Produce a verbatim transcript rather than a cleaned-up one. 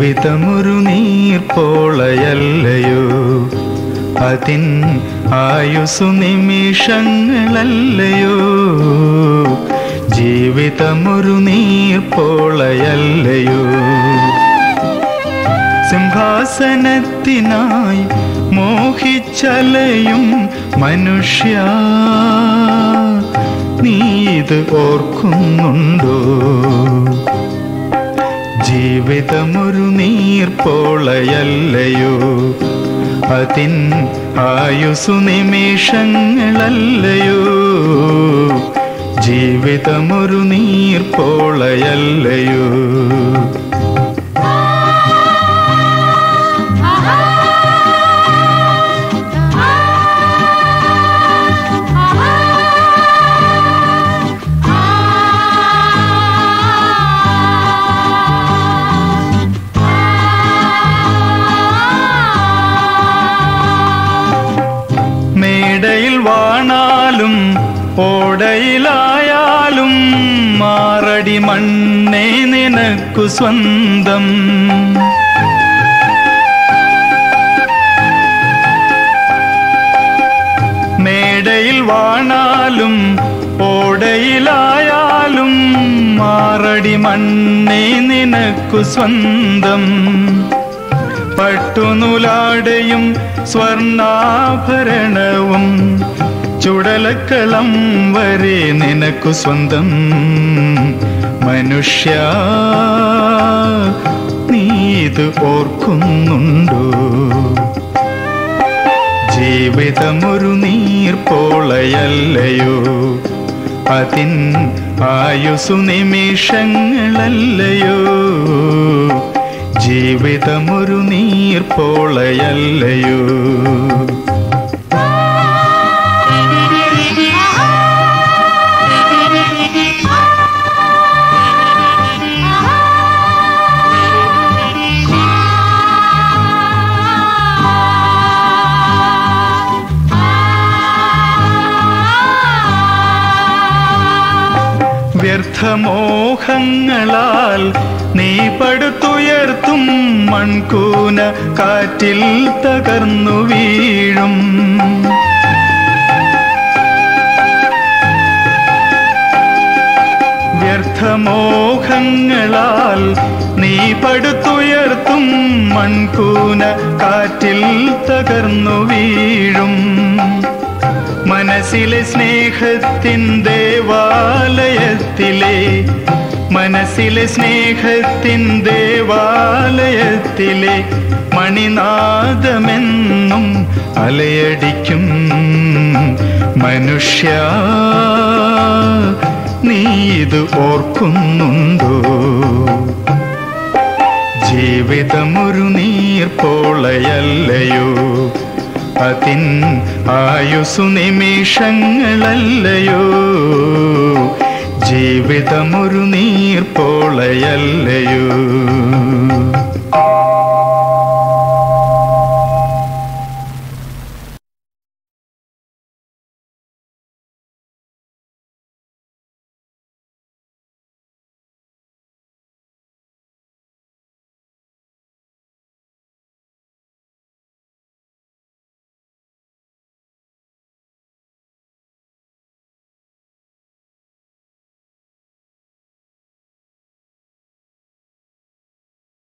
ജീവിതമൊരു നീർപ്പോളയല്ലയോ, അതിൻ ആയുസു നിമിഷങ്ങളല്ലയോ. ജീവിതമൊരു നീർപ്പോളയല്ലയോ. സിംഹാസനത്തിനായി മോഹിച്ചലയും മനുഷ്യ, നീ ഇത് ഓർക്കുന്നുണ്ടോ? ജീവിതമൊരു നീർപ്പോളയല്ലയോ, അതിൻ ആയുസു നിമിഷങ്ങളല്ലയോ. ജീവിതമൊരു നീർപ്പോളയല്ലയോ. മേടയിൽ വാണാലും ഓടയിലായാലും മാറടി മണ്ണേ നിനക്കു സ്വന്തം. മേടയിൽ വാണാലും ഓടയിലായാലും മാറടി മണ്ണേ നിനക്കു സ്വന്തം. പട്ടുനൂലാടയും സ്വർണ്ണാഭരണവും ചുടലക്കളം വരെ നിനക്കു സ്വന്തം. മനുഷ്യ, നീ ഇത് ഓർക്കുന്നുണ്ടോ? ജീവിതമൊരു നീർപ്പോളയല്ലയോ, അതിൻ ആയുസു നിമിഷങ്ങളല്ലയോ. ജീവിതമൊരു നീർപ്പോളയല്ലയോ. വ്യർത്ഥമോഹങ്ങളാൽ നീ പടുത്തുയർത്തും മൺകൂന കാറ്റിൽ തകർന്നു വീഴും. വ്യർത്ഥമോഹങ്ങളാൽ നീ പടുത്തുയർത്തും മൺകൂന കാറ്റിൽ തകർന്നു വീഴും. മനസ്സിലെ സ്നേഹത്തിൻ ദേവാലയത്തിലെ മനസ്സിലെ സ്നേഹത്തിൻ ദേവാലയത്തിലെ മണിനാദമെന്നും അലയടിക്കും. മനുഷ്യ, നീ ഇത് ഓർക്കുന്നുണ്ടോ? ജീവിതമൊരു നീർപ്പോളയല്ലയോ, അതിൻ ആയുസു നിമിഷങ്ങളല്ലയോ. ജീവിതമൊരു നീർപ്പോളയല്ലയോ.